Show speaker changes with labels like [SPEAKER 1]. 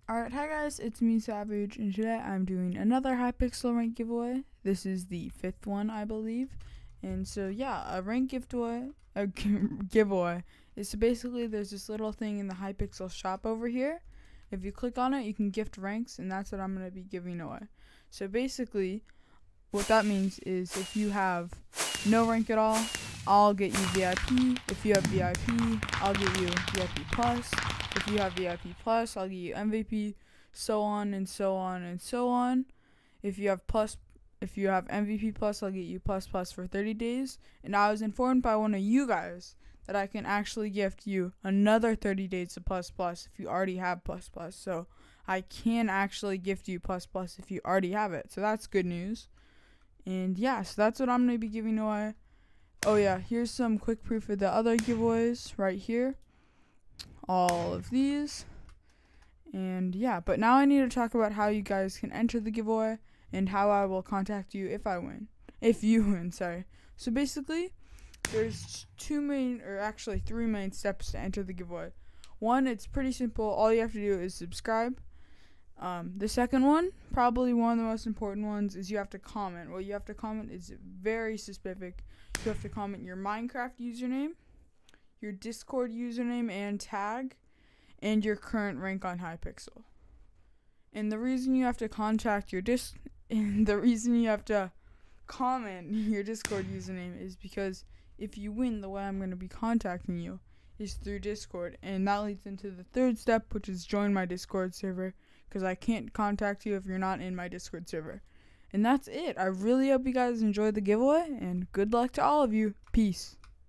[SPEAKER 1] Alright, hi guys, it's me Savage, and today I'm doing another Hypixel rank giveaway. This is the 5th one, I believe. And so yeah, a rank giveaway is basically there's this little thing in the Hypixel shop over here. If you click on it, you can gift ranks, and that's what I'm going to be giving away. So basically, what that means is if you have no rank at all, I'll get you VIP. If you have VIP, I'll get you VIP Plus. If you have VIP Plus, I'll get you MVP, so on and so on and so on. If you have MVP Plus, I'll get you Plus Plus for 30 days. And I was informed by one of you guys that I can actually gift you another 30 days of Plus Plus if you already have Plus Plus. So I can actually gift you Plus Plus if you already have it. So that's good news. And yeah, so that's what I'm going to be giving away. Oh yeah, here's some quick proof of the other giveaways right here. All of these. And yeah, but now I need to talk about how you guys can enter the giveaway and how I will contact you if you win, sorry. So basically, there's three main steps to enter the giveaway. One, it's pretty simple. All you have to do is subscribe. The second one, probably one of the most important ones, is you have to comment. What you have to comment is very specific. You have to comment your Minecraft username, your Discord username and tag, and your current rank on Hypixel. And the reason you have to comment your Discord username is because if you win, the way I'm going to be contacting you is through Discord, and that leads into the third step, which is join my Discord server, because I can't contact you if you're not in my Discord server. And that's it. I really hope you guys enjoyed the giveaway, and good luck to all of you. Peace.